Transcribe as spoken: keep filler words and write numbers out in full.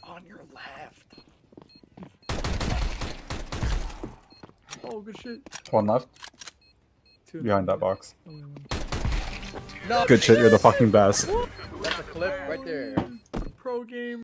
on your left. Oh, good shit. One left. Two Behind that box. No. Good shit, you're the fucking best. That's a clip right there. Pro game.